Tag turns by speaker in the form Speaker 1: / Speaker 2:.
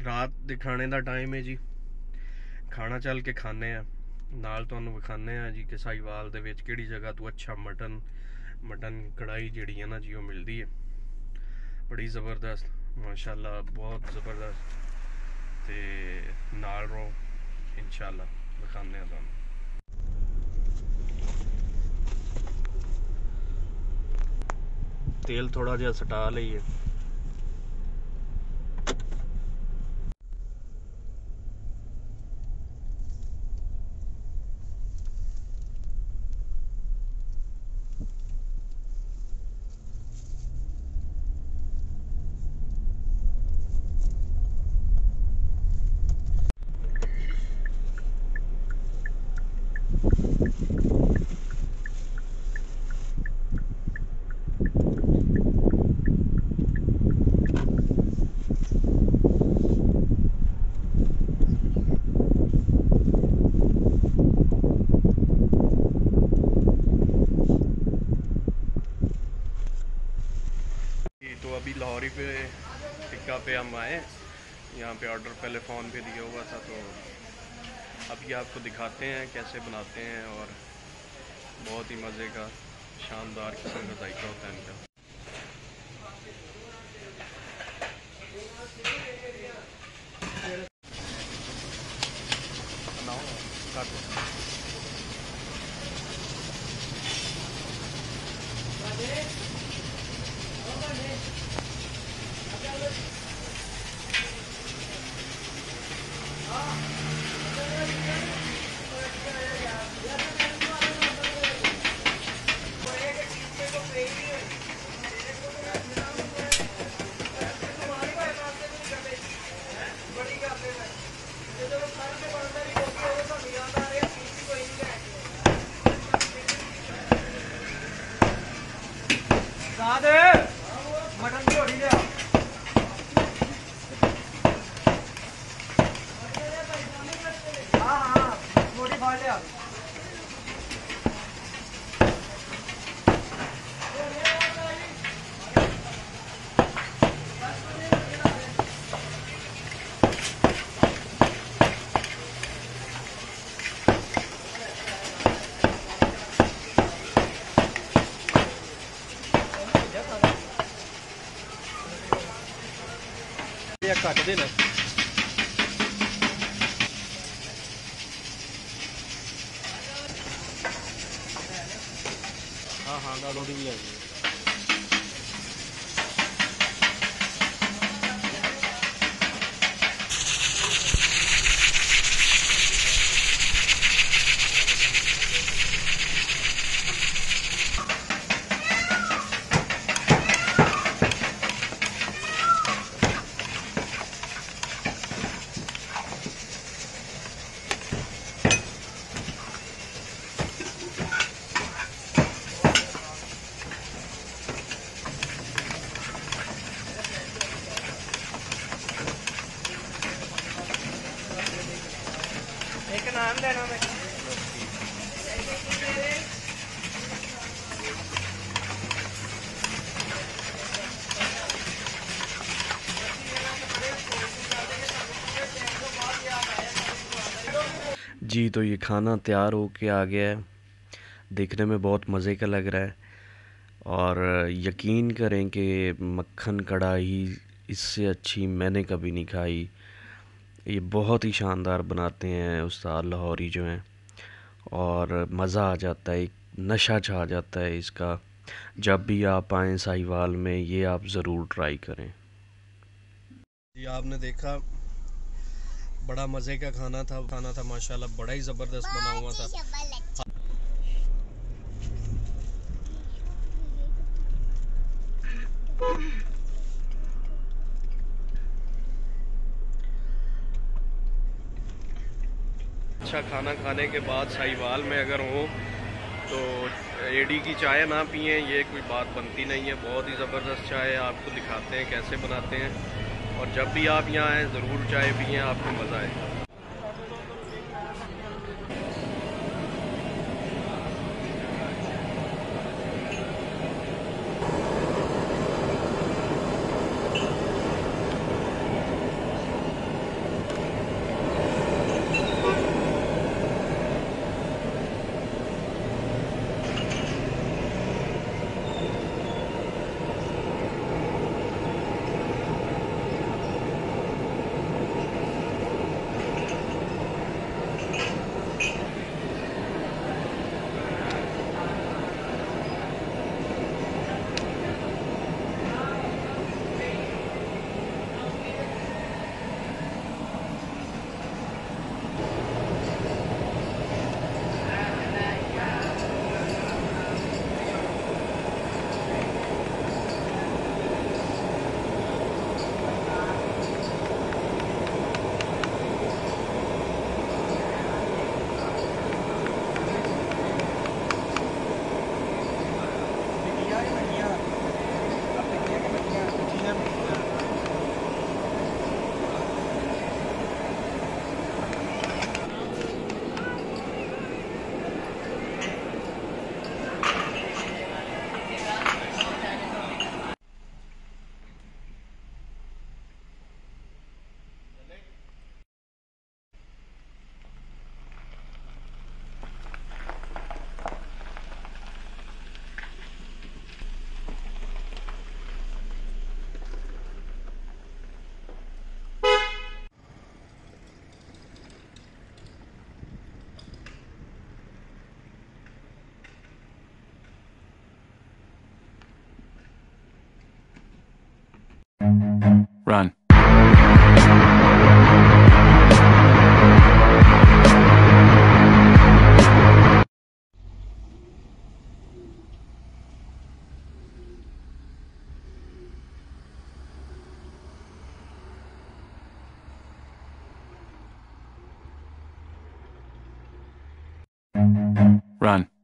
Speaker 1: रात के खाने का टाइम है जी, खाना चल के खाने नाल तुहानूं विखाने जी कि साहिवाल दे विच किहड़ी जगह तो अच्छा मटन कढ़ाई जिहड़ी है ना जी वो मिलती है, बड़ी ज़बरदस्त माशाल्लाह, बहुत ज़बरदस्त। ते नाल रो इंशाल्लाह विखाने तुहानूं। तेल थोड़ा जिहा सटा लईए। तो अभी लाहौर ही पे टिक्का पे हम आए, यहाँ पे ऑर्डर पहले फ़ोन पे दिया हुआ था, तो अभी आपको दिखाते हैं कैसे बनाते हैं, और बहुत ही मज़े का शानदार किस्म का जायका होता है इनका। मटन की रोटी लिया। हाँ हाँ रोटी फाड़ लिया। कट देना। हाँ हाँ दाल रोटी भी आ गई। एक नाम देना मैं। जी तो ये खाना तैयार हो के आ गया है, देखने में बहुत मज़े का लग रहा है, और यकीन करें कि मक्खन कढ़ाई इससे अच्छी मैंने कभी नहीं खाई। ये बहुत ही शानदार बनाते हैं उस्ताद लाहौरी जो हैं, और मज़ा आ जाता है, एक नशा छा जाता है इसका। जब भी आप आएँ साहिवाल में ये आप ज़रूर ट्राई करें। जी आपने देखा बड़ा मज़े का खाना था माशाल्लाह, बड़ा ही ज़बरदस्त बना हुआ था। अच्छा खाना खाने के बाद साहिवाल में अगर हो तो एडी की चाय ना पिए, ये कोई बात बनती नहीं है। बहुत ही ज़बरदस्त चाय है, आपको दिखाते हैं कैसे बनाते हैं, और जब भी आप यहाँ आएँ ज़रूर चाय पिए, आपको मज़ा आएगा।
Speaker 2: Run.